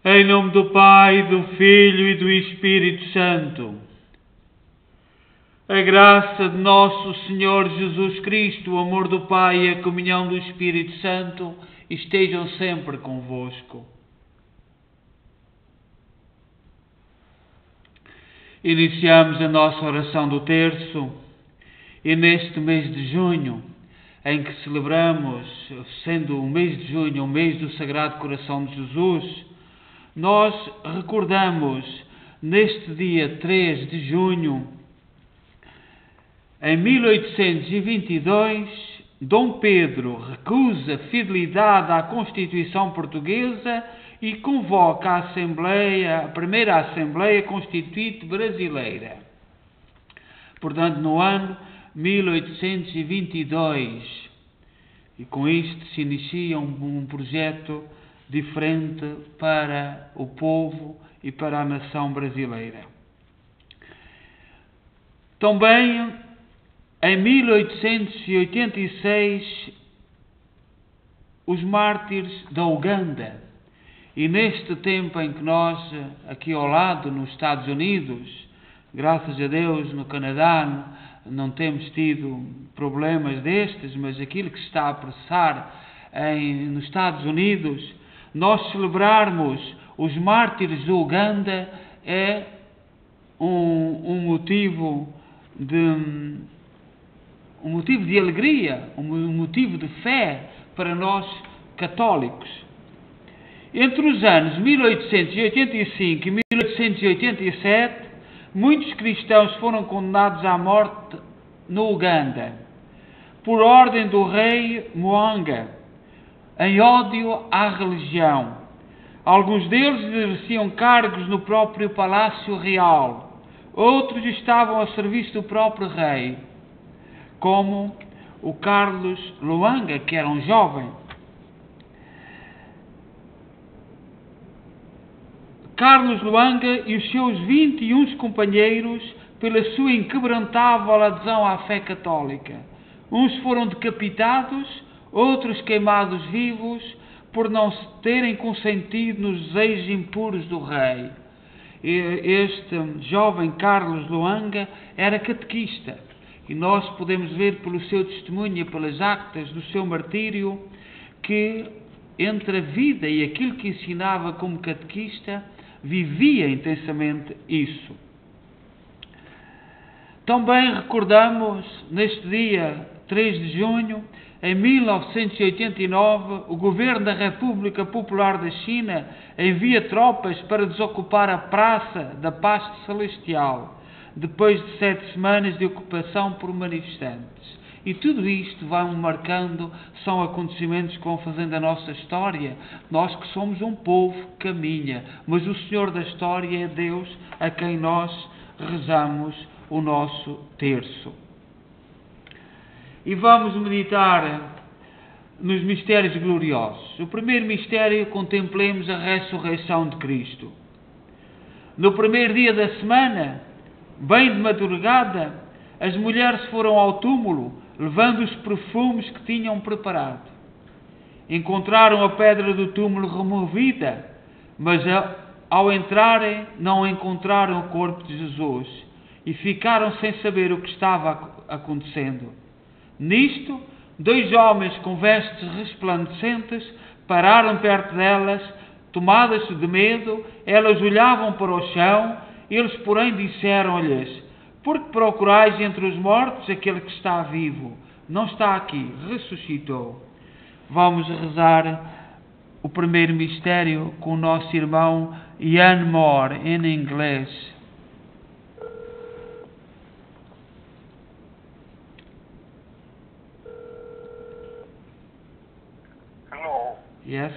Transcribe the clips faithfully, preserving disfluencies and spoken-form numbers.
Em nome do Pai, do Filho e do Espírito Santo. A graça de nosso Senhor Jesus Cristo, o amor do Pai e a comunhão do Espírito Santo estejam sempre convosco. Iniciamos a nossa oração do terço e neste mês de junho, em que celebramos, sendo o mês de junho o mês do Sagrado Coração de Jesus, nós recordamos neste dia três de junho, em mil oitocentos e vinte e dois, Dom Pedro recusa fidelidade à Constituição Portuguesa e convoca a Assembleia, a primeira Assembleia Constituinte Brasileira. Portanto, no ano mil oitocentos e vinte e dois, e com isto se inicia um, um projeto diferente para o povo e para a nação brasileira. Também, em mil oitocentos e oitenta e seis, os mártires da Uganda. E neste tempo em que nós, aqui ao lado, nos Estados Unidos, graças a Deus, no Canadá, não temos tido problemas destes, mas aquilo que se está a passar em, nos Estados Unidos, nós celebrarmos os mártires da Uganda é um, um motivo de um motivo de alegria, um motivo de fé para nós católicos. Entre os anos mil oitocentos e oitenta e cinco e mil oitocentos e oitenta e sete, muitos cristãos foram condenados à morte no Uganda, por ordem do rei Mwanga, em ódio à religião. Alguns deles exerciam cargos no próprio Palácio Real, outros estavam a serviço do próprio rei, como o Carlos Luanga, que era um jovem. Carlos Luanga e os seus vinte e um companheiros, pela sua inquebrantável adesão à fé católica. Uns foram decapitados, outros queimados vivos, por não se terem consentido nos desejos impuros do rei. Este jovem Carlos Luanga era catequista, e nós podemos ver pelo seu testemunho e pelas actas do seu martírio que entre a vida e aquilo que ensinava como catequista, vivia intensamente isso. Também recordamos, neste dia três de junho, em mil novecentos e oitenta e nove, o governo da República Popular da China envia tropas para desocupar a Praça da Paz Celestial, depois de sete semanas de ocupação por manifestantes. E tudo isto vai marcando, são acontecimentos que vão fazendo a nossa história. Nós que somos um povo que caminha, mas o Senhor da história é Deus a quem nós rezamos o nosso terço. E vamos meditar nos mistérios gloriosos. O primeiro mistério, contemplemos a ressurreição de Cristo. No primeiro dia da semana, bem de madrugada, as mulheres foram ao túmulo, levando os perfumes que tinham preparado. Encontraram a pedra do túmulo removida, mas ao entrarem não encontraram o corpo de Jesus e ficaram sem saber o que estava acontecendo. Nisto, dois homens com vestes resplandecentes pararam perto delas, tomadas de medo. Elas olhavam para o chão, eles porém disseram-lhes: por que procurais entre os mortos aquele que está vivo? Não está aqui, ressuscitou. Vamos rezar o primeiro mistério com o nosso irmão Ian Moore, em inglês. Hello. Yes?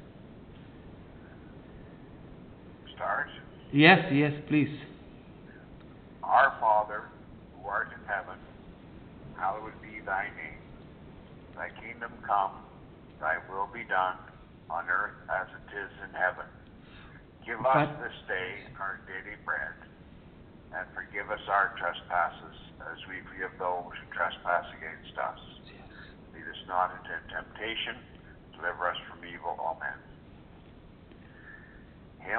Start. Yes, yes, please. Our Father, who art in heaven, hallowed be thy name. Thy kingdom come, thy will be done, on earth as it is in heaven. Give us But- this day our daily bread, and forgive us our trespasses, as we forgive those who trespass against us. Lead us not into temptation, deliver us from evil. Amen.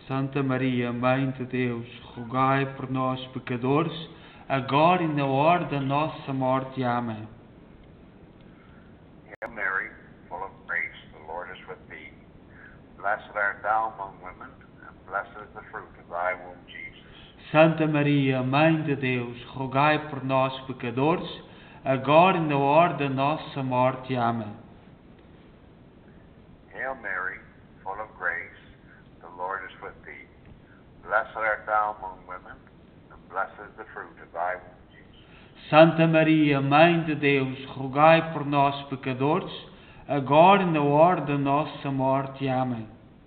Santa Maria, Mãe de Deus, rogai por nós, pecadores, agora e na hora da nossa morte. Amém. Hail Mary, full of grace, the Lord is with thee. Blessed art thou among women, and blessed is the fruit of thy womb, Jesus. Santa Maria, Mãe de Deus, rogai por nós, pecadores, agora e na hora da nossa morte. Amém. Hail Mary, full of grace, the Lord is with thee. Blessed art thou among women, and blessed is the fruit of thy womb, Jesus. Santa Maria, Mãe de Deus, rogai por nós, pecadores, agora e na hora da nossa morte. Amém.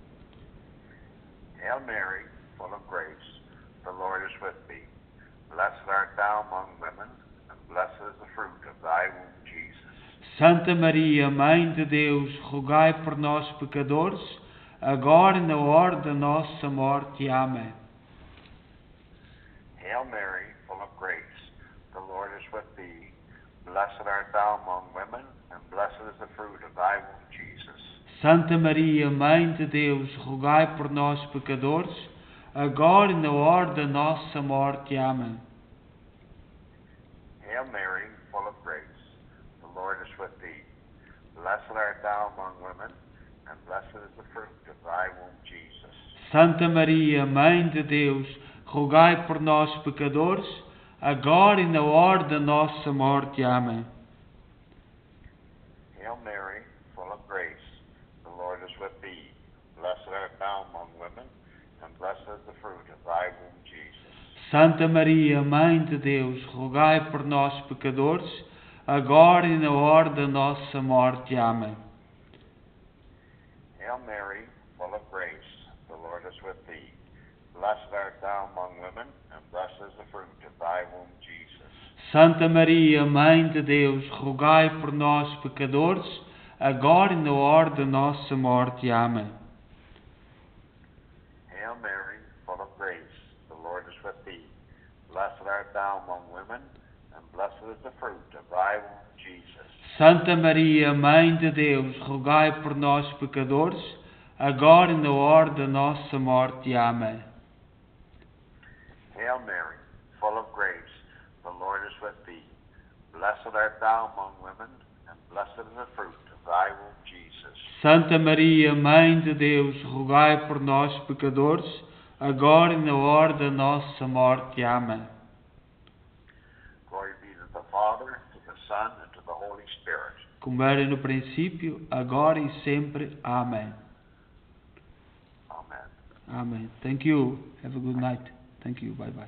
Hail Mary, full of grace, the Lord is with thee. Blessed art thou among women, and blessed is the fruit of thy womb, Jesus. Santa Maria, Mãe de Deus, rogai por nós, pecadores, agora e na hora da nossa morte. Amém. Hail Mary, full of grace, the Lord is with thee. Blessed art thou among women, and blessed is the fruit of thy womb, Jesus. Santa Maria, Mãe de Deus, rogai por nós, pecadores, agora e na hora da nossa morte. Amém. Hail Mary, full of grace, the Lord is with thee. Blessed art thou among women, and blessed is the fruit of thy womb, Jesus. Santa Maria, Mãe de Deus, rogai por nós, pecadores, agora e na hora da nossa morte. Amém. Hail Mary, full of grace, the Lord is with thee. Blessed art thou among women, and blessed is the fruit of thy womb, Jesus. Santa Maria, Mãe de Deus, rogai por nós, pecadores, agora e na hora da nossa morte. Amém. Hail Mary, full of grace, the Lord is with thee. Blessed art thou among women, and blessed is the fruit of thy womb, Jesus. Santa Maria, Mãe de Deus, rogai por nós, pecadores, agora e na hora da nossa morte. Amém. Hail Mary, full of grace, the Lord is with thee. Blessed art thou among women, and blessed is the fruit of thy womb, Jesus. Santa Maria, Mãe de Deus, rogai por nós, pecadores, agora e na hora da nossa morte. Amém. Hail Mary, full of grace, the Lord is with thee. Blessed art thou among women, and blessed is the fruit of thy womb, Jesus. Santa Maria, Mãe de Deus, rogai por nós, pecadores, agora e na hora da nossa morte. Amém. Glory be to the Father, to the Son, and to the Holy Spirit. Como era no princípio, agora e sempre. Amém. Amen. Amen. Thank you. Have a good night. Thank you. Bye bye.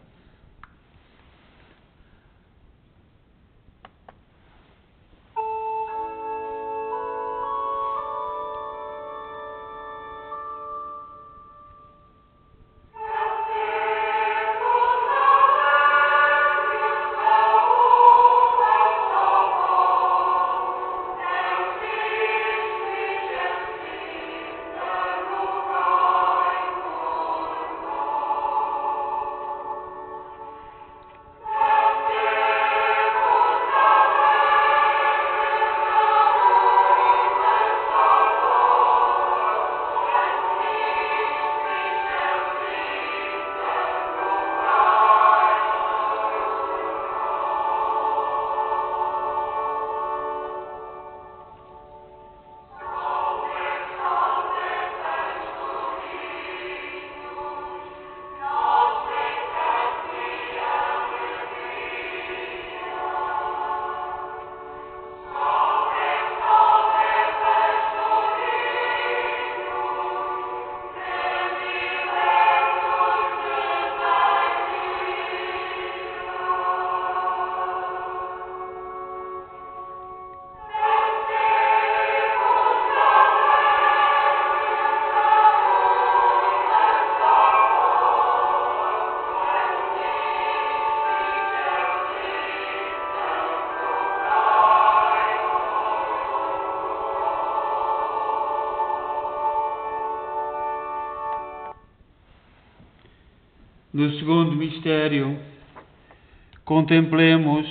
No segundo mistério, contemplemos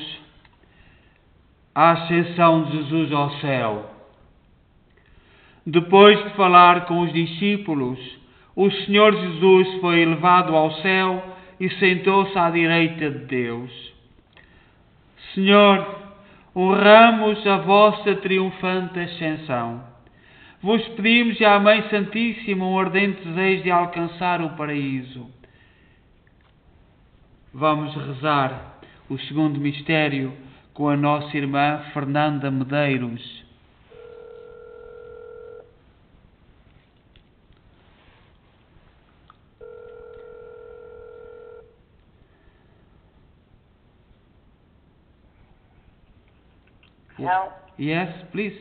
a ascensão de Jesus ao céu. Depois de falar com os discípulos, o Senhor Jesus foi elevado ao céu e sentou-se à direita de Deus. Senhor, honramos a vossa triunfante ascensão. Vos pedimos à Mãe Santíssima um ardente desejo de alcançar o paraíso. Vamos rezar o segundo mistério com a nossa irmã Fernanda Medeiros. Hello. Yes, please.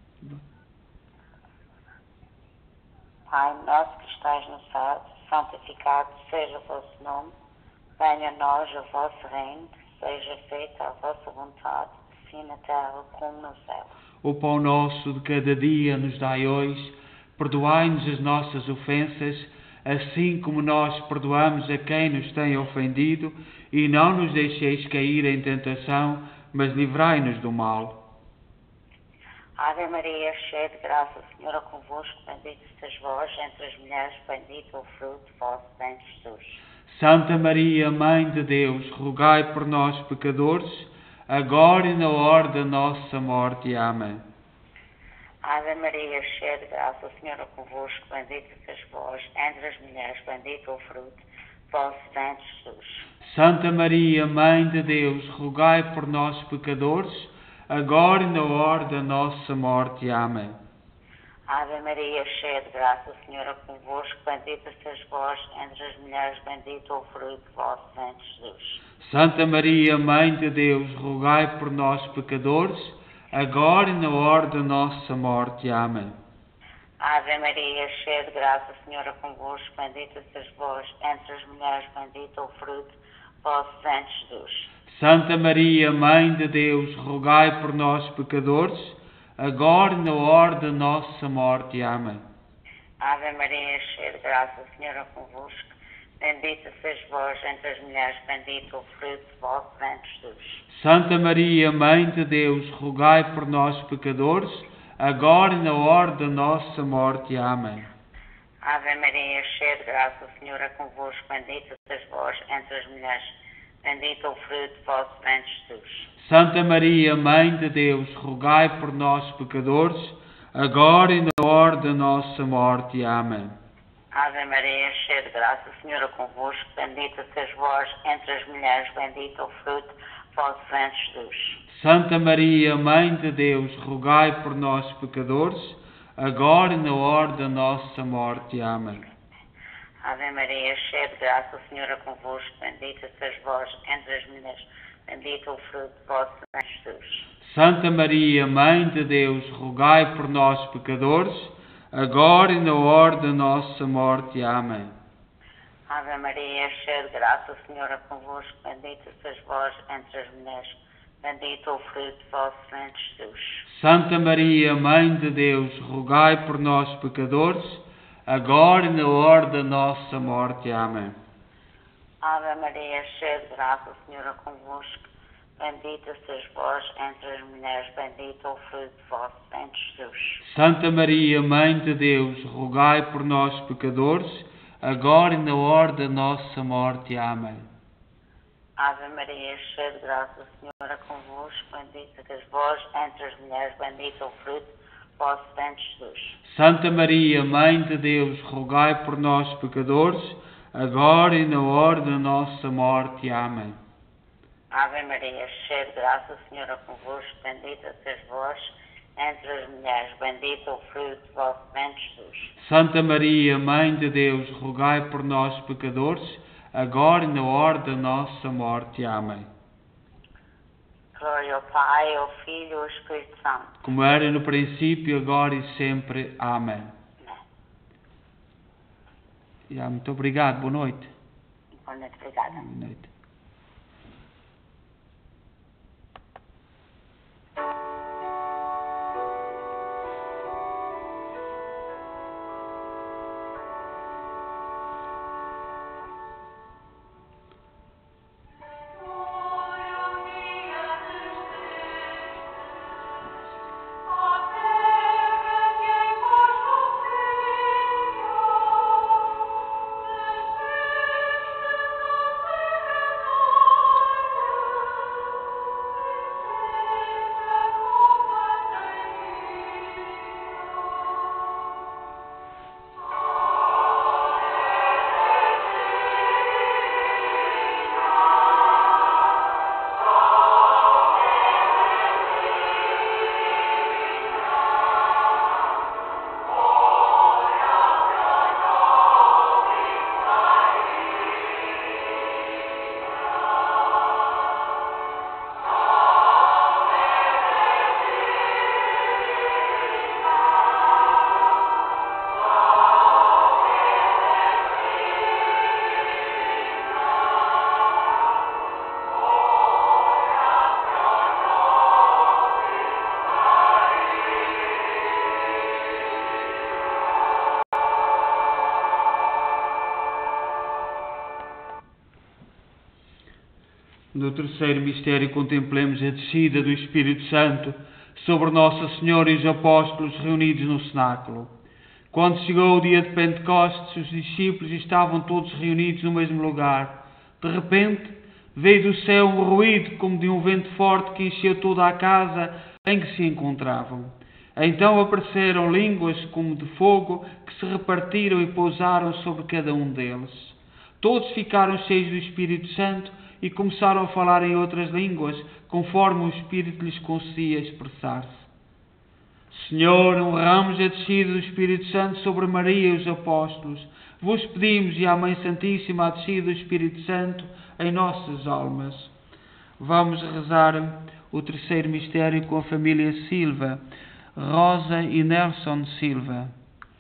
Pai nosso que estás no céu, santificado seja o vosso nome. Venha a nós o vosso reino, seja feita a vossa vontade, assim na terra como no céu. O pão nosso de cada dia nos dai hoje. Perdoai-nos as nossas ofensas, assim como nós perdoamos a quem nos tem ofendido, e não nos deixeis cair em tentação, mas livrai-nos do mal. Ave Maria, cheia de graça, o Senhor é convosco, bendita sois vós entre as mulheres, bendito o fruto do vosso ventre, Jesus. Santa Maria, Mãe de Deus, rogai por nós, pecadores, agora e na hora da nossa morte. Amém. Ave Maria, cheia de graça, o Senhor é convosco, bendita sois vós entre as mulheres, bendito o fruto do vosso ventre, Jesus. Santa Maria, Mãe de Deus, rogai por nós, pecadores, agora e na hora da nossa morte. Amém. Ave Maria, cheia de graça, o Senhor é convosco, bendita sois vós entre as mulheres, bendito o fruto do vosso ventre, Jesus. Santa Maria, Mãe de Deus, rogai por nós, pecadores, agora e na hora da nossa morte. Amém. Ave Maria, cheia de graça, o Senhor é convosco, bendita sois vós entre as mulheres, bendito o fruto do vosso ventre, Jesus. Santa Maria, Mãe de Deus, rogai por nós, pecadores, agora e na hora da nossa morte. Amém. Ave Maria, cheia de graça, o Senhor é convosco, bendita sois vós entre as mulheres, bendito o fruto do vosso ventre, Jesus. Santa Maria, Mãe de Deus, rogai por nós, pecadores, agora e na hora da nossa morte. Amém. Ave Maria, cheia de graça, o Senhor é convosco, bendita sois vós entre as mulheres, bendito o fruto do vosso ventre, Jesus. Santa Maria, Mãe de Deus, rogai por nós, pecadores, agora e na hora da nossa morte. Amém. Ave Maria, cheia de graça, o Senhor é convosco, bendita sois vós entre as mulheres, bendito o fruto do vosso ventre, Jesus. Santa Maria, Mãe de Deus, rogai por nós, pecadores, agora e na hora da nossa morte. Amém. Ave Maria, cheia de graça, o Senhor é convosco, bendita sois vós entre as mulheres, bendito o fruto do vosso ventre, Jesus. Santa Maria, Mãe de Deus, rogai por nós, pecadores, agora e na hora da nossa morte. Amém. Ave Maria, cheia de graça, o Senhor é convosco, bendita sois vós entre as mulheres, bendito o fruto do vosso ventre, Jesus. Santa Maria, Mãe de Deus, rogai por nós, pecadores, agora e na hora da nossa morte. Amém. Ave Maria, cheia de graça, o Senhor é convosco, bendita sois vós entre as mulheres, bendito o fruto do vosso ventre, Jesus. Santa Maria, Mãe de Deus, rogai por nós, pecadores, agora e na hora da nossa morte. Amém. Ave Maria, cheia de graça, o Senhor é convosco, bendita sois vós entre as mulheres, bendito o fruto do vosso ventre, Jesus. Santa Maria, Mãe de Deus, rogai por nós, pecadores, agora e na hora da nossa morte. Amém. Ave Maria, cheia de graça, o Senhor é convosco, bendita sois vós entre as mulheres, bendito o fruto do vosso ventre, Jesus. Santa Maria, Mãe de Deus, rogai por nós, pecadores, agora e na hora da nossa morte. Amém. Glória ao Pai, ao Filho e ao Espírito Santo. Como era no princípio, agora e sempre. Amém. Já, muito obrigado. Boa noite. Boa noite, obrigada. Boa noite. No terceiro mistério contemplemos a descida do Espírito Santo sobre Nossa Senhora e os apóstolos reunidos no cenáculo. Quando chegou o dia de Pentecostes, os discípulos estavam todos reunidos no mesmo lugar. De repente, veio do céu um ruído como de um vento forte que encheu toda a casa em que se encontravam. Então apareceram línguas como de fogo que se repartiram e pousaram sobre cada um deles. Todos ficaram cheios do Espírito Santo e começaram a falar em outras línguas, conforme o Espírito lhes concedia expressar-se. Senhor, honramos a descida do Espírito Santo sobre Maria e os apóstolos. Vos pedimos, e à Mãe Santíssima, a descida do Espírito Santo em nossas almas. Vamos rezar o terceiro mistério com a família Silva, Rosa e Nelson Silva.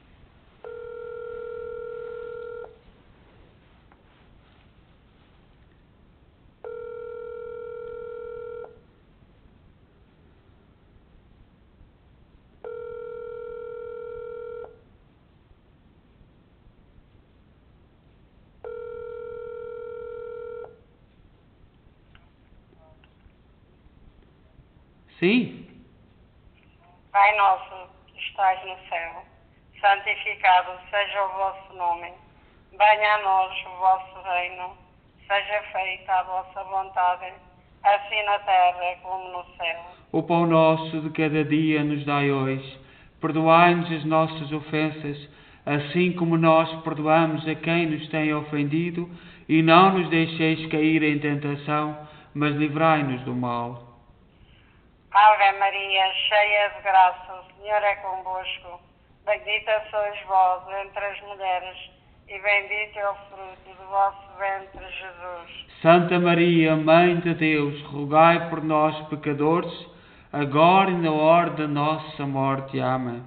Sim? Pai nosso que estais no céu, santificado seja o vosso nome. Venha a nós o vosso reino. Seja feita a vossa vontade, assim na terra como no céu. O pão nosso de cada dia nos dai hoje. Perdoai-nos as nossas ofensas, assim como nós perdoamos a quem nos tem ofendido, e não nos deixeis cair em tentação, mas livrai-nos do mal. Ave Maria, cheia de graça, o Senhor é convosco. Bendita sois vós entre as mulheres, e bendito é o fruto do vosso ventre, Jesus. Santa Maria, Mãe de Deus, rogai por nós, pecadores, agora e na hora da nossa morte. Amém.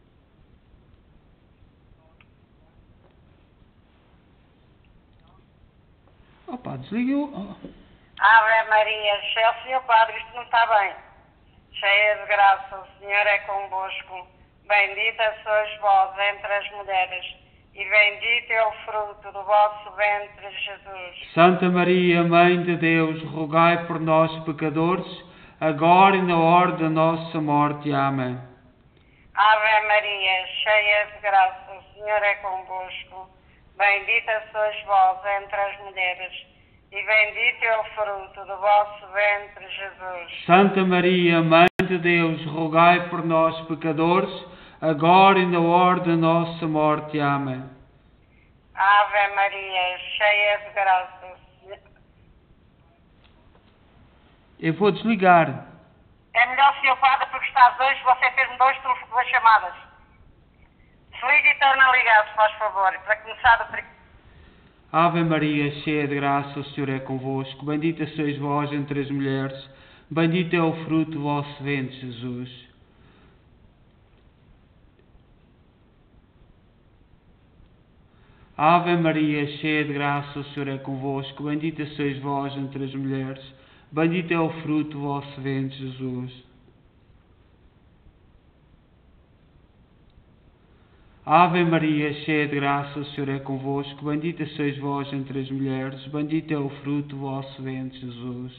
Opa, desligou. Ave Maria, cheia, Senhor Padre, isto não está bem. Cheia de graça, o Senhor é convosco. Bendita sois vós entre as mulheres, e bendito é o fruto do vosso ventre, Jesus. Santa Maria, Mãe de Deus, rogai por nós, pecadores, agora e na hora da nossa morte. Amém. Ave Maria, cheia de graça, o Senhor é convosco. Bendita sois vós entre as mulheres, e bendito é o fruto do vosso ventre, Jesus. Santa Maria, Mãe de Deus, rogai por nós, pecadores, agora e na hora da nossa morte. Amém. Ave Maria, cheia de graça. Eu vou desligar. É melhor, senhor Padre, porque está dois, você fez-me dois, duas chamadas. Desliga e torna a ligar, se faz favor, para começar o... Ave Maria, cheia de graça, o Senhor é convosco. Bendita sois vós entre as mulheres, bendito é o fruto do vosso ventre, Jesus. Ave Maria, cheia de graça, o Senhor é convosco. Bendita sois vós entre as mulheres, bendito é o fruto do vosso ventre, Jesus. Ave Maria, cheia de graça, o Senhor é convosco. Bendita sois vós entre as mulheres, bendito é o fruto do vosso ventre, Jesus.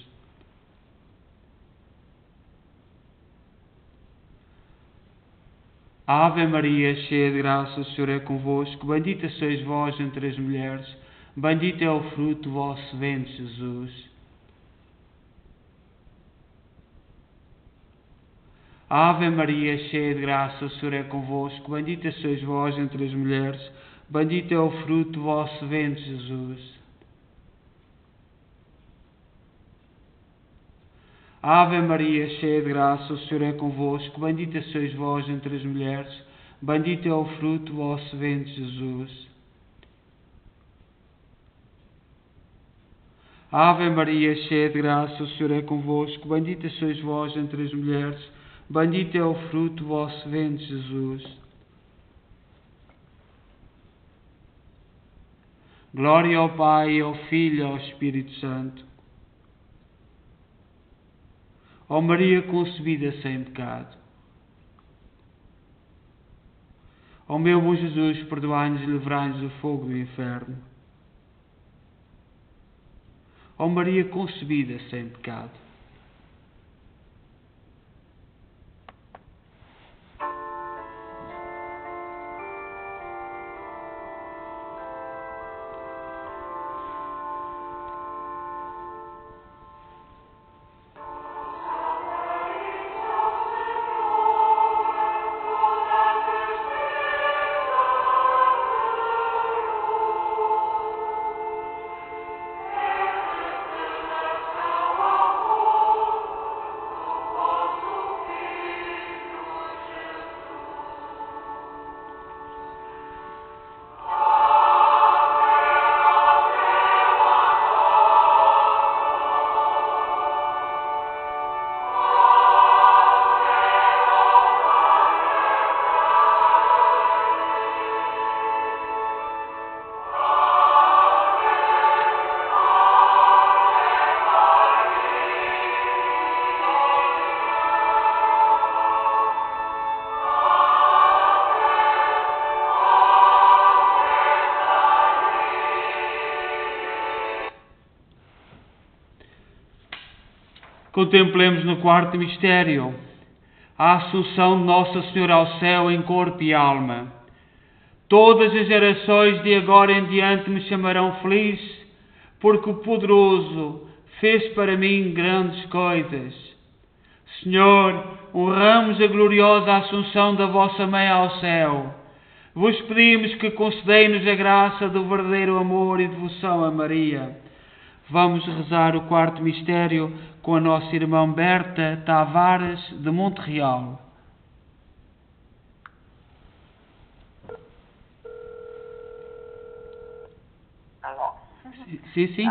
Ave Maria, cheia de graça, o Senhor é convosco. Bendita sois vós entre as mulheres, bendito é o fruto do vosso ventre, Jesus. Ave Maria, cheia de graça, o Senhor é convosco. Bendita sois vós entre as mulheres, bendito é o fruto do vosso ventre, Jesus. Ave Maria, cheia de graça, o Senhor é convosco. Bendita sois vós entre as mulheres, bendito é o fruto do vosso ventre, Jesus. Ave Maria, cheia de graça, o Senhor é convosco. Bendita sois vós entre as mulheres, bendito é o fruto do vosso ventre, Jesus. Glória ao Pai, ao Filho e ao Espírito Santo. Ó Maria concebida sem pecado. Ó meu bom Jesus, perdoai-nos e livrai-nos do fogo do inferno. Ó Maria concebida sem pecado. Contemplemos no quarto mistério a Assunção de Nossa Senhora ao céu em corpo e alma. Todas as gerações de agora em diante me chamarão feliz, porque o Poderoso fez para mim grandes coisas. Senhor, honramos a gloriosa Assunção da vossa Mãe ao céu. Vos pedimos que concedei-nos a graça do verdadeiro amor e devoção a Maria. Vamos rezar o quarto mistério com a nossa irmã Berta Tavares de Montreal. Alô? Sim, sim. Ah.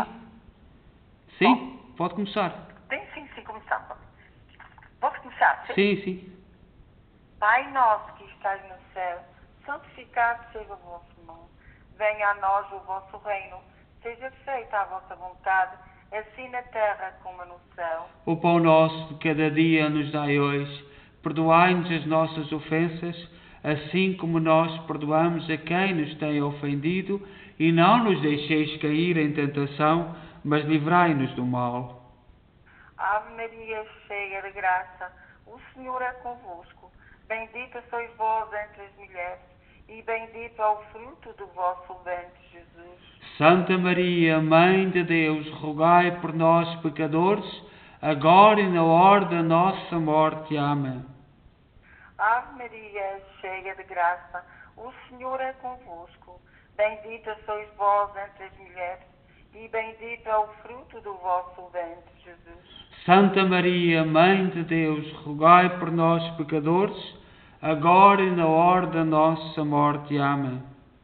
Sim, Bom. pode começar. Sim, sim, sim, começamos. Posso começar? Sim? Sim, sim. Pai nosso que estás no céu, santificado seja o vosso nome. Venha a nós o vosso reino. Seja feita a vossa vontade, assim na terra como no céu. O pão nosso de cada dia nos dai hoje. Perdoai-nos as nossas ofensas, assim como nós perdoamos a quem nos tem ofendido, e não nos deixeis cair em tentação, mas livrai-nos do mal. Ave Maria, cheia de graça, o Senhor é convosco. Bendita sois vós entre as mulheres, e bendito é o fruto do vosso ventre, Jesus. Santa Maria, Mãe de Deus, rogai por nós, pecadores, agora e na hora da nossa morte. Amém. Ave Maria, cheia de graça, o Senhor é convosco. Bendita sois vós entre as mulheres, e bendito é o fruto do vosso ventre, Jesus. Santa Maria, Mãe de Deus, rogai por nós, pecadores, agora e na hora da nossa morte. Amém.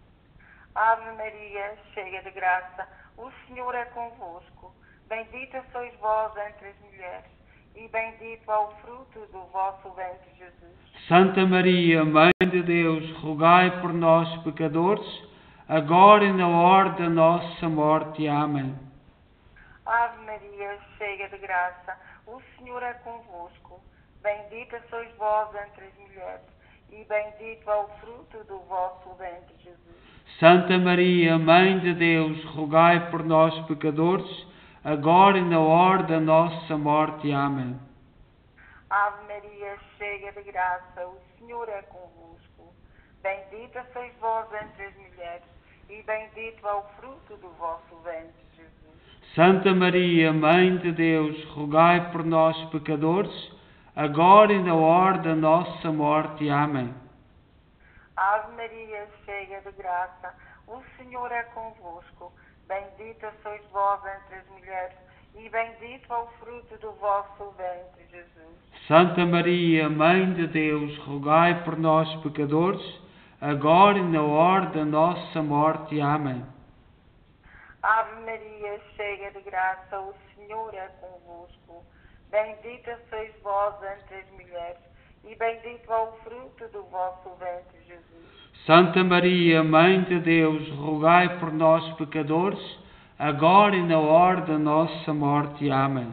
Ave Maria, cheia de graça, o Senhor é convosco. Bendita sois vós entre as mulheres, e bendito é o fruto do vosso ventre, Jesus. Santa Maria, Mãe de Deus, rogai por nós, pecadores, agora e na hora da nossa morte. Amém. Ave Maria, cheia de graça, o Senhor é convosco. Bendita sois vós entre as mulheres, e bendito é o fruto do vosso ventre, Jesus. Santa Maria, Mãe de Deus, rogai por nós, pecadores, agora e na hora da nossa morte. Amém. Ave Maria, cheia de graça, o Senhor é convosco. Bendita sois vós entre as mulheres, e bendito é o fruto do vosso ventre, Jesus. Santa Maria, Mãe de Deus, rogai por nós, pecadores, agora e na hora da nossa morte. Amém. Ave Maria, cheia de graça, o Senhor é convosco. Bendita sois vós entre as mulheres, e bendito é o fruto do vosso ventre, Jesus. Santa Maria, Mãe de Deus, rogai por nós, pecadores, agora e na hora da nossa morte. Amém. Ave Maria, cheia de graça, o Senhor é convosco. Bendita sois vós entre as mulheres, e bendito é o fruto do vosso ventre, Jesus. Santa Maria, Mãe de Deus, rogai por nós, pecadores, agora e na hora da nossa morte. Amém.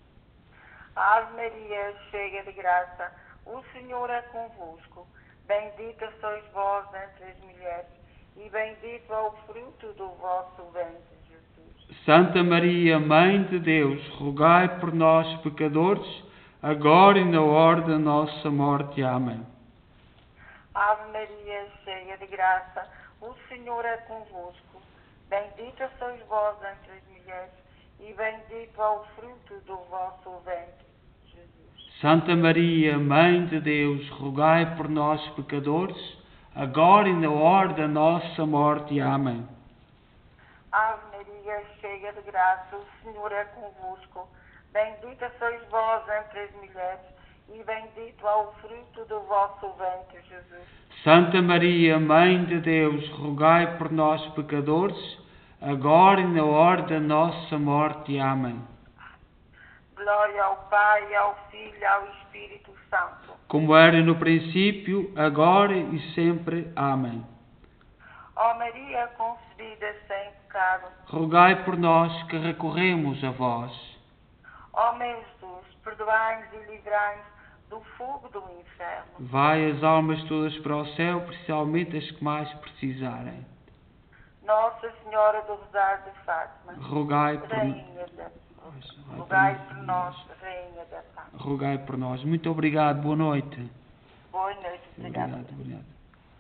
Ave Maria, cheia de graça, o Senhor é convosco. Bendita sois vós entre as mulheres, e bendito é o fruto do vosso ventre, Jesus. Santa Maria, Mãe de Deus, rogai por nós, pecadores, agora e na hora da nossa morte. Amém. Ave Maria, cheia de graça, o Senhor é convosco. Bendita sois vós entre as mulheres, e bendito é o fruto do vosso ventre, Jesus. Santa Maria, Mãe de Deus, rogai por nós, pecadores, agora e na hora da nossa morte. Amém. Ave Maria, cheia de graça, o Senhor é convosco. Bendita sois vós entre as mulheres, e bendito é o fruto do vosso ventre, Jesus. Santa Maria, Mãe de Deus, rogai por nós, pecadores, agora e na hora da nossa morte. Amém. Glória ao Pai, ao Filho e ao Espírito Santo. Como era no princípio, agora e sempre. Amém. Ó Maria concebida sem pecado, Rogai por nós que recorremos a vós. ó meu Jesus, perdoai-nos e livrai-nos do fogo do inferno. Vai as almas todas para o céu, especialmente as que mais precisarem. Nossa Senhora do Rosário de Fátima, Rogai por, Rainha da Rogai por nós, Rainha da Paz. rogai por nós. Muito obrigado. Boa noite. Boa noite, obrigada. Obrigado, obrigado.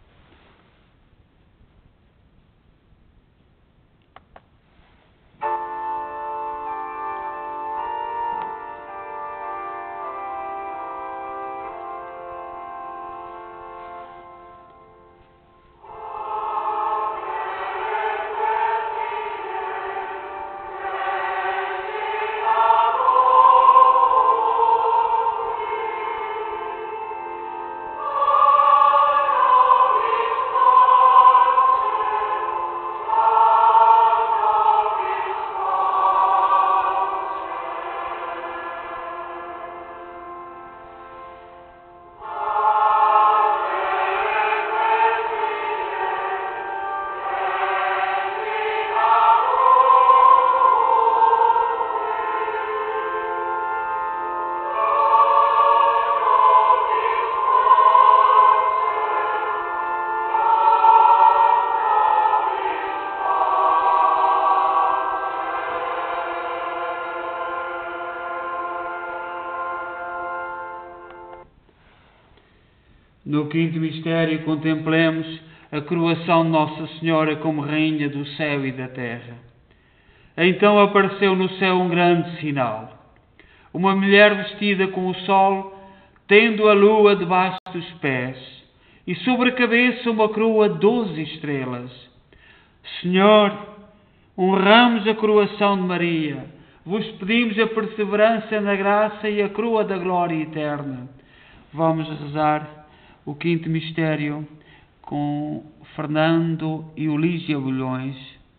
No quinto mistério contemplemos a coroação de Nossa Senhora como Rainha do céu e da terra. Então apareceu no céu um grande sinal. Uma mulher vestida com o sol, tendo a lua debaixo dos pés, e sobre a cabeça uma coroa de doze estrelas. Senhor, honramos a coroação de Maria, vos pedimos a perseverança na graça e a coroa da glória eterna. Vamos rezar o quinto mistério com Fernando e Olígia Bulhões.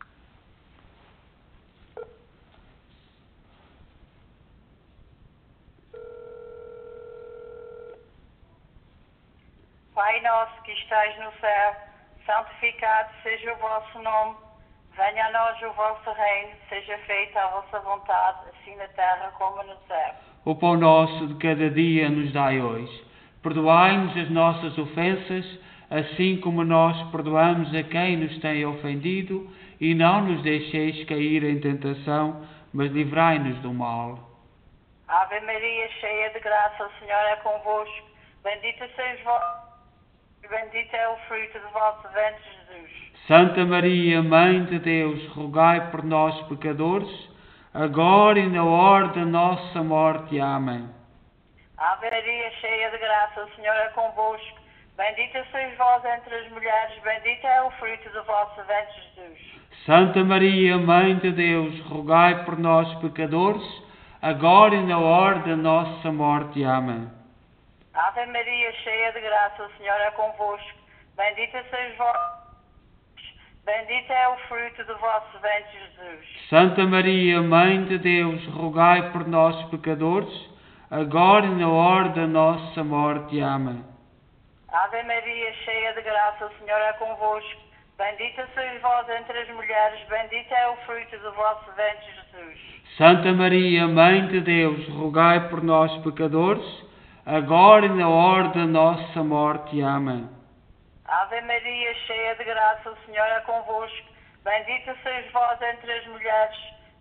Pai nosso que estais no céu, santificado seja o vosso nome. Venha a nós o vosso reino, seja feita a vossa vontade, assim na terra como no céu. O pão nosso de cada dia nos dai hoje. Perdoai-nos as nossas ofensas, assim como nós perdoamos a quem nos tem ofendido, e não nos deixeis cair em tentação, mas livrai-nos do mal. Ave Maria, cheia de graça, o Senhor é convosco. Bendita sois vós, e bendito é o fruto do vosso ventre, Jesus. Santa Maria, Mãe de Deus, rogai por nós, pecadores, agora e na hora da nossa morte. Amém. Ave Maria, cheia de graça, o Senhor é convosco. Bendita sois vós entre as mulheres, bendito é o fruto do vosso ventre, Jesus. Santa Maria, Mãe de Deus, rogai por nós, pecadores, agora e na hora da nossa morte. Amém. Ave Maria, cheia de graça, o Senhor é convosco. Bendita sois vós, bendito é o fruto do vosso ventre, Jesus. Santa Maria, Mãe de Deus, rogai por nós, pecadores, agora e na hora da nossa morte. Amém. Ave Maria, cheia de graça, o Senhor é convosco. Bendita sois vós entre as mulheres, bendito é o fruto do vosso ventre, Jesus. Santa Maria, Mãe de Deus, rogai por nós, pecadores, agora e na hora da nossa morte. Amém. Ave Maria, cheia de graça, o Senhor é convosco. Bendita sois vós entre as mulheres,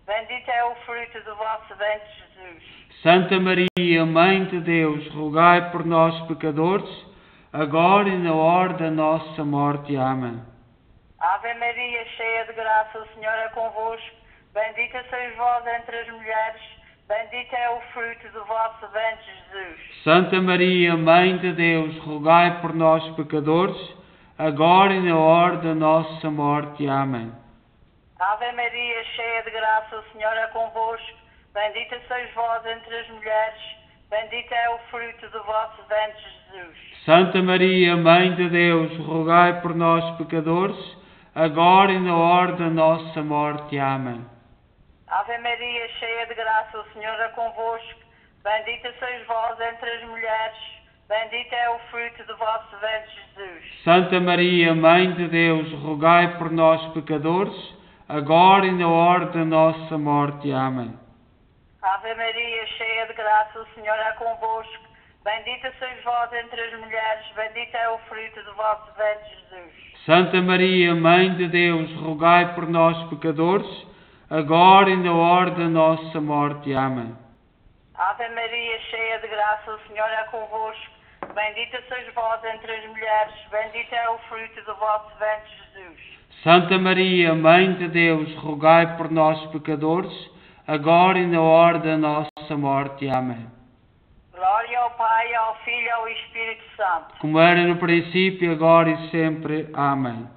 Bendito é o fruto do vosso ventre, Jesus. Santa Maria, Mãe de Deus, rogai por nós, pecadores, agora e na hora da nossa morte. Amém. Ave Maria, cheia de graça, o Senhor é convosco. Bendita sois vós entre as mulheres, bendito é o fruto do vosso ventre, Jesus. Santa Maria, Mãe de Deus, rogai por nós, pecadores, agora e na hora da nossa morte. Amém. Ave Maria, cheia de graça, o Senhor é convosco. Bendita sois vós entre as mulheres, bendito é o fruto do vosso ventre, Jesus. Santa Maria, Mãe de Deus, rogai por nós, pecadores, agora e na hora da nossa morte. Amém. Ave Maria, cheia de graça, o Senhor é convosco. Bendita sois vós entre as mulheres, bendito é o fruto do vosso ventre, Jesus. Santa Maria, Mãe de Deus, rogai por nós, pecadores, agora e na hora da nossa morte. Amém. Ave Maria, cheia de graça, o Senhor é convosco. Bendita sois vós entre as mulheres, bendito é o fruto do vosso ventre, Jesus. Santa Maria, Mãe de Deus, rogai por nós, pecadores, agora e na hora da nossa morte. Amém. Ave Maria, cheia de graça, o Senhor é convosco. Bendita sois vós entre as mulheres, bendito é o fruto do vosso ventre, Jesus. Santa Maria, Mãe de Deus, rogai por nós, pecadores, agora e na hora da nossa morte. Amém. Glória ao Pai, ao Filho e ao Espírito Santo. Como era no princípio, agora e sempre. Amém.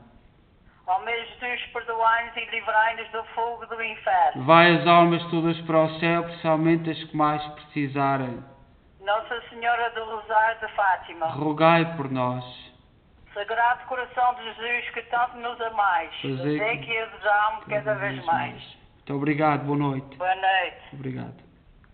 Ó meu Jesus, perdoai-nos e livrai-nos do fogo do inferno. Vai as almas todas para o céu, especialmente as que mais precisarem. Nossa Senhora do Rosário de Fátima. Rogai por nós. Sagrado Coração de Jesus, que tanto nos amais, Fazei fazei que- que eu vos amo cada vez mais. Muito obrigado, boa noite. Boa noite. Obrigado.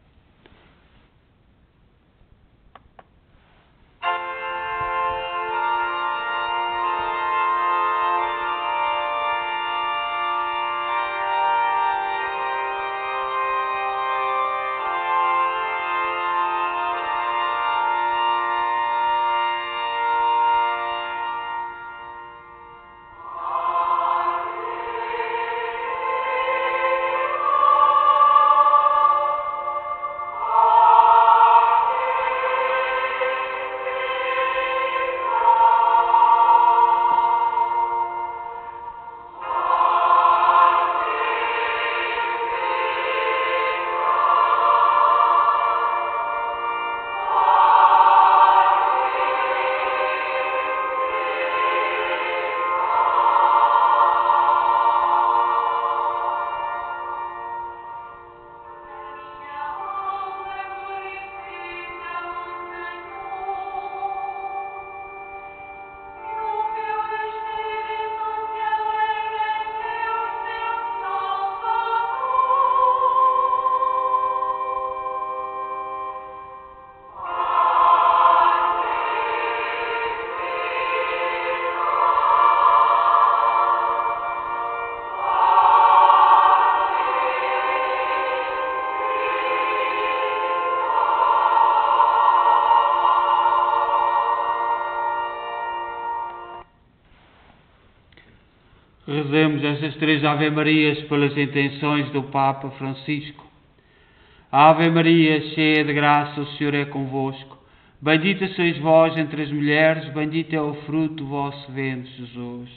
Rezemos estas três Ave-Marias pelas intenções do Papa Francisco. Ave Maria, cheia de graça, o Senhor é convosco. Bendita sois vós entre as mulheres, bendito é o fruto do vosso ventre, Jesus.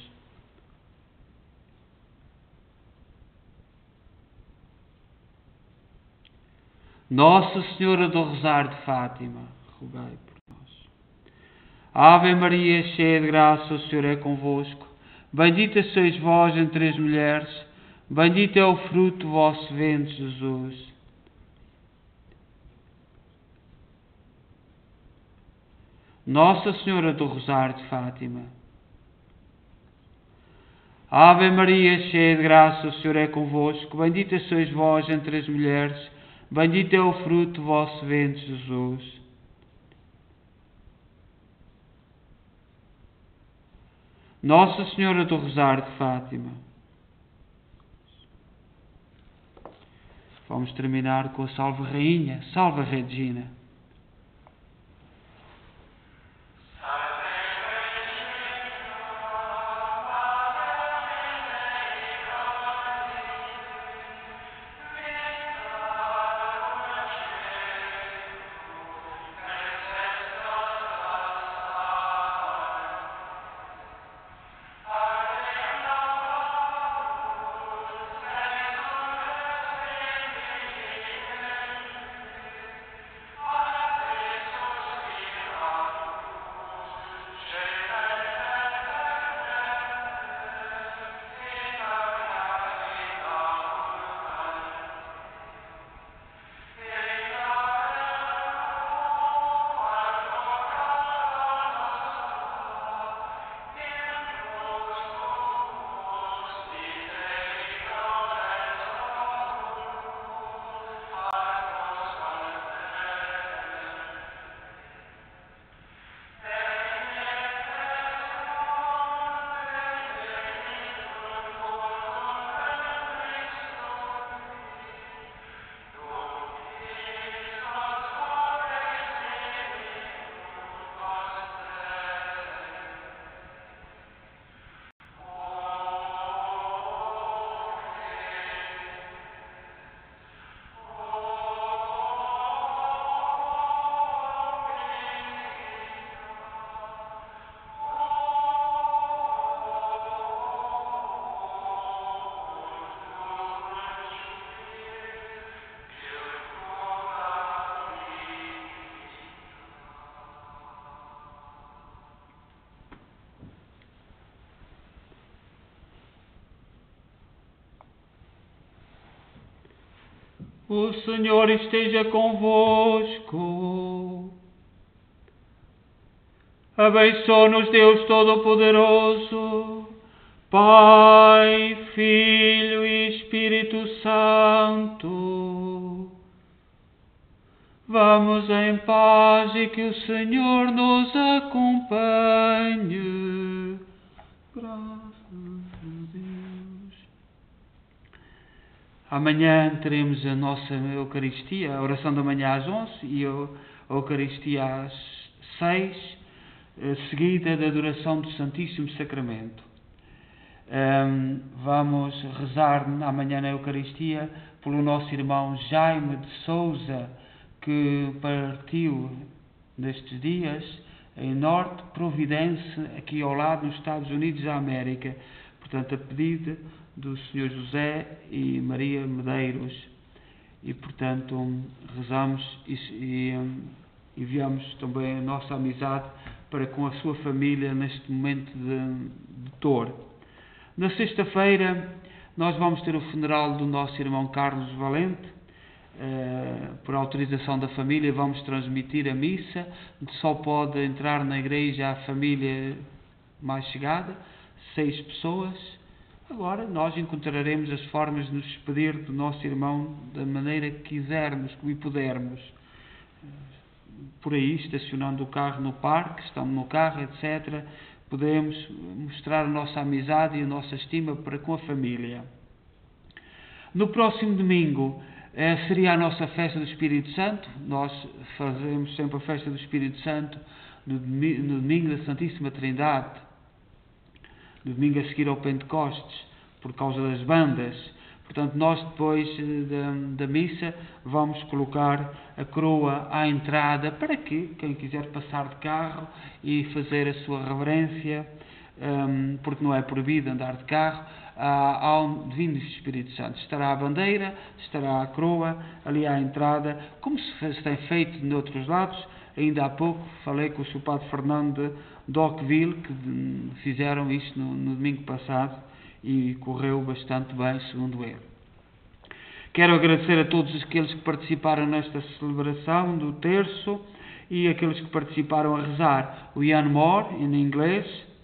Nossa Senhora do Rosário de Fátima, rogai por nós. Ave Maria, cheia de graça, o Senhor é convosco. Bendita sois vós entre as mulheres, bendito é o fruto do vosso ventre, Jesus. Nossa Senhora do Rosário de Fátima. Ave Maria, cheia de graça, o Senhor é convosco. Bendita sois vós entre as mulheres, bendito é o fruto do vosso ventre, Jesus. Nossa Senhora do Rosário de Fátima. Vamos terminar com a Salve Rainha, Salve Regina. O Senhor esteja convosco. Abençoe-nos Deus Todo-Poderoso, Pai, Filho e Espírito Santo. Vamos em paz e que o Senhor nos acompanhe. Graças a Deus. Amanhã teremos a nossa Eucaristia, a oração da manhã às onze e a Eucaristia às seis, seguida da adoração do Santíssimo Sacramento. Um, vamos rezar amanhã na Eucaristia pelo nosso irmão Jaime de Souza, que partiu nestes dias em Norte Providence, aqui ao lado nos Estados Unidos da América, portanto a pedido do senhor José e Maria Medeiros, e portanto rezamos e, e um, enviamos também a nossa amizade para com a sua família neste momento de, de dor. Na sexta-feira nós vamos ter o funeral do nosso irmão Carlos Valente. Uh, por autorização da família vamos transmitir a missa. Só pode entrar na igreja a família mais chegada, seis pessoas. Agora nós encontraremos as formas de nos despedir do nosso irmão da maneira que quisermos, que pudermos, por aí estacionando o carro no parque, estando no carro, etcétera. Podemos mostrar a nossa amizade e a nossa estima para com a família. No próximo domingo seria a nossa festa do Espírito Santo. Nós fazemos sempre a festa do Espírito Santo no domingo da Santíssima Trindade, no domingo a seguir ao Pentecostes, por causa das bandas. Portanto, nós depois da, da missa vamos colocar a coroa à entrada para que quem quiser passar de carro e fazer a sua reverência, um, porque não é proibido andar de carro, ao Divino Espírito Santo. Estará a bandeira, estará a coroa ali à entrada, como se tem feito de outros lados. Ainda há pouco falei com o seu Padre Fernando de Ocqueville, que fizeram isto no, no domingo passado e correu bastante bem, segundo ele. Quero agradecer a todos aqueles que participaram nesta celebração do terço e aqueles que participaram a rezar. O Ian Moore, em inglês,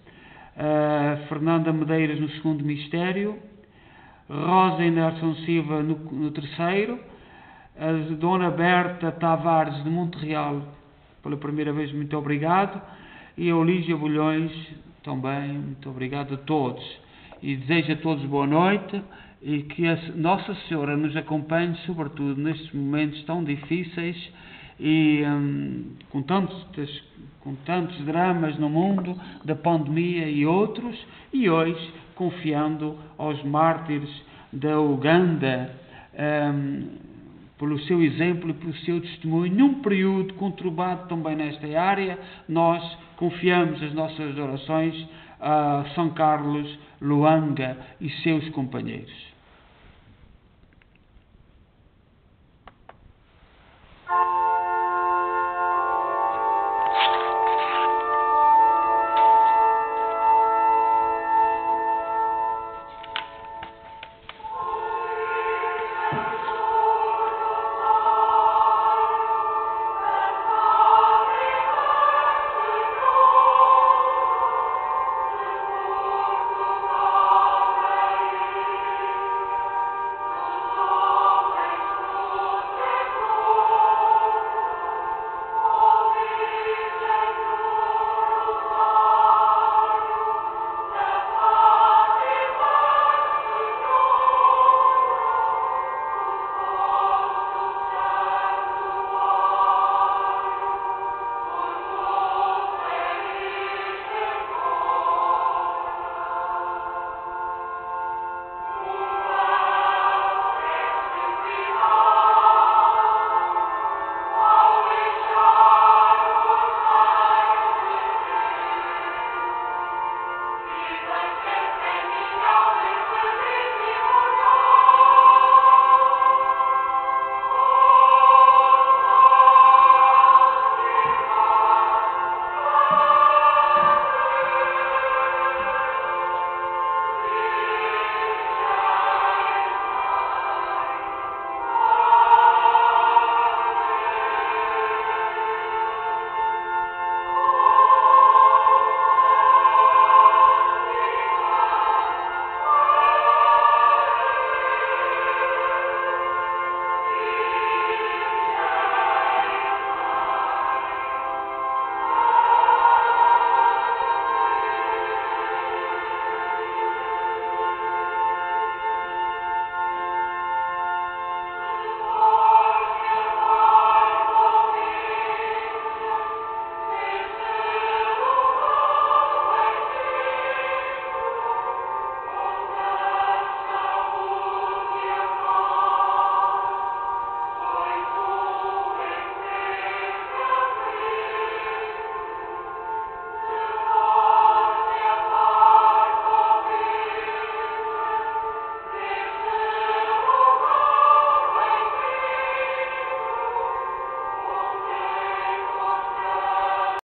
a Fernanda Medeiros no segundo mistério, Rosa Inerson Silva no, no terceiro, a Dona Berta Tavares de Montreal, pela primeira vez, muito obrigado, e a Olígia Bulhões, também, muito obrigado a todos. E desejo a todos boa noite e que a Nossa Senhora nos acompanhe, sobretudo nestes momentos tão difíceis e hum, com, tantos, com tantos dramas no mundo, da pandemia e outros, e hoje confiando aos mártires da Uganda, hum, pelo seu exemplo e pelo seu testemunho, num período conturbado também nesta área. Nós confiamos as nossas orações a São Carlos Luanga e seus companheiros.